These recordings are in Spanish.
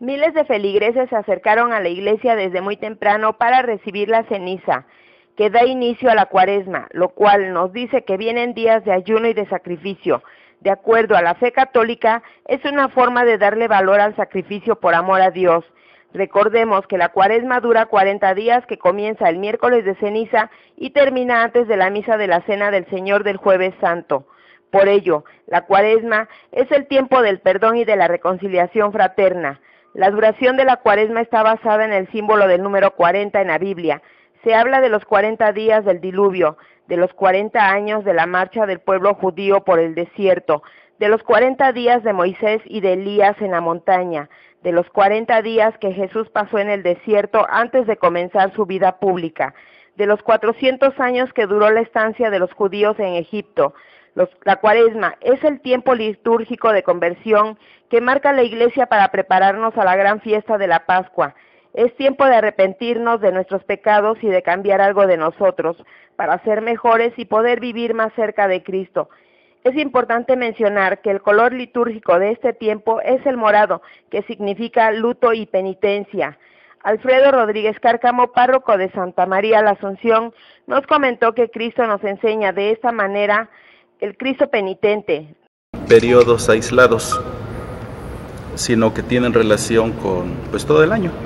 Miles de feligreses se acercaron a la iglesia desde muy temprano para recibir la ceniza, que da inicio a la Cuaresma, lo cual nos dice que vienen días de ayuno y de sacrificio. De acuerdo a la fe católica, es una forma de darle valor al sacrificio por amor a Dios. Recordemos que la Cuaresma dura 40 días, que comienza el miércoles de ceniza y termina antes de la misa de la Cena del Señor del Jueves Santo. Por ello, la Cuaresma es el tiempo del perdón y de la reconciliación fraterna. La duración de la Cuaresma está basada en el símbolo del número 40 en la Biblia. Se habla de los 40 días del diluvio, de los 40 años de la marcha del pueblo judío por el desierto, de los 40 días de Moisés y de Elías en la montaña, de los 40 días que Jesús pasó en el desierto antes de comenzar su vida pública, de los 400 años que duró la estancia de los judíos en Egipto. La Cuaresma es el tiempo litúrgico de conversión que marca la Iglesia para prepararnos a la gran fiesta de la Pascua. Es tiempo de arrepentirnos de nuestros pecados y de cambiar algo de nosotros para ser mejores y poder vivir más cerca de Cristo. Es importante mencionar que el color litúrgico de este tiempo es el morado, que significa luto y penitencia. Alfredo Rodríguez Cárcamo, párroco de Santa María la Asunción, nos comentó que Cristo nos enseña de esta manera el Cristo penitente. Periodos aislados, sino que tienen relación con todo el año.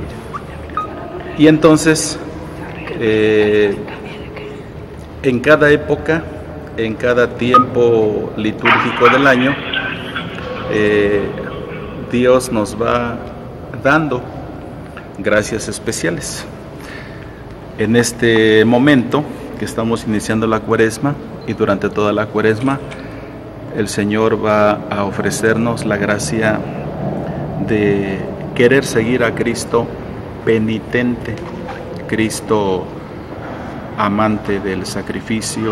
Y entonces, en cada época, en cada tiempo litúrgico del año, Dios nos va dando gracias especiales. En este momento que estamos iniciando la Cuaresma y durante toda la Cuaresma, el Señor va a ofrecernos la gracia de querer seguir a Cristo penitente, Cristo amante del sacrificio,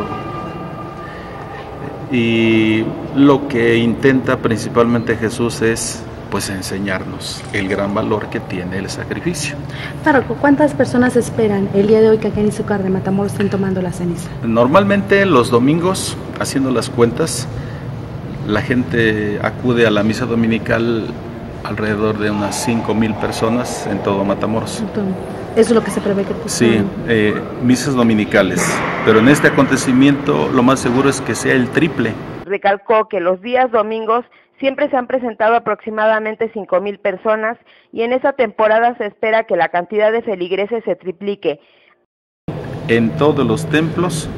y lo que intenta principalmente Jesús es enseñarnos el gran valor que tiene el sacrificio. Párroco, ¿cuántas personas esperan el día de hoy que aquí en Izúcar de Matamoros estén tomando la ceniza? Normalmente los domingos, haciendo las cuentas, la gente acude a la misa dominical alrededor de unas 5,000 personas en todo Matamoros. Eso es lo que se prevé que Sí, misas dominicales, pero en este acontecimiento lo más seguro es que sea el triple. Recalcó que los días domingos siempre se han presentado aproximadamente 5,000 personas y en esa temporada se espera que la cantidad de feligreses se triplique. En todos los templos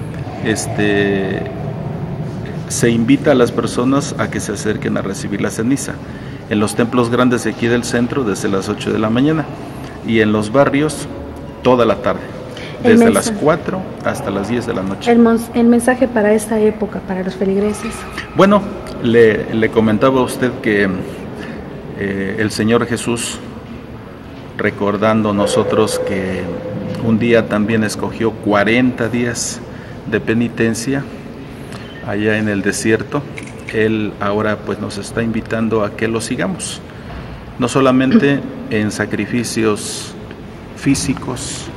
se invita a las personas a que se acerquen a recibir la ceniza. En los templos grandes de aquí del centro desde las 8 de la mañana y en los barrios toda la tarde, desde las 4 hasta las 10 de la noche. El mensaje para esta época, para los feligreses. Bueno, le comentaba a usted que el Señor Jesús, recordando nosotros que un día también escogió 40 días de penitencia allá en el desierto, Él ahora nos está invitando a que lo sigamos, no solamente en sacrificios físicos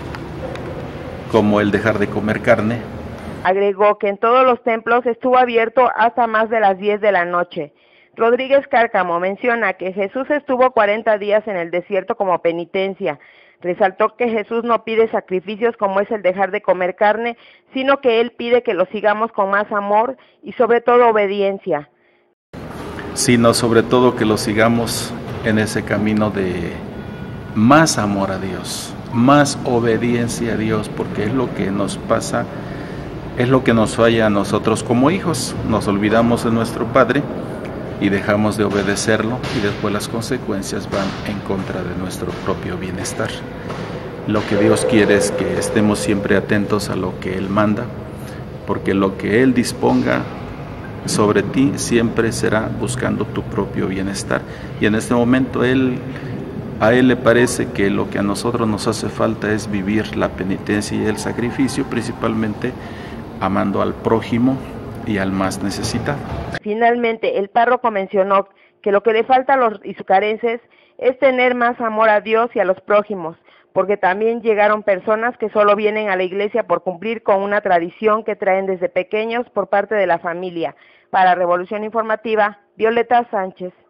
como el dejar de comer carne. Agregó que en todos los templos estuvo abierto hasta más de las 10 de la noche. Rodríguez Cárcamo menciona que Jesús estuvo 40 días en el desierto como penitencia. Resaltó que Jesús no pide sacrificios como es el dejar de comer carne, sino que Él pide que lo sigamos con más amor y sobre todo obediencia. Sino sobre todo que lo sigamos en ese camino de más amor a Dios, más obediencia a Dios, porque es lo que nos pasa, es lo que nos falla a nosotros como hijos. Nos olvidamos de nuestro Padre y dejamos de obedecerlo y después las consecuencias van en contra de nuestro propio bienestar. Lo que Dios quiere es que estemos siempre atentos a lo que Él manda, porque lo que Él disponga sobre ti siempre será buscando tu propio bienestar. Y en este momento a Él le parece que lo que a nosotros nos hace falta es vivir la penitencia y el sacrificio, principalmente amando al prójimo y al más necesitado. Finalmente, el párroco mencionó que lo que le falta a los izucarenses es tener más amor a Dios y a los prójimos, porque también llegaron personas que solo vienen a la iglesia por cumplir con una tradición que traen desde pequeños por parte de la familia. Para Revolución Informativa, Violeta Sánchez.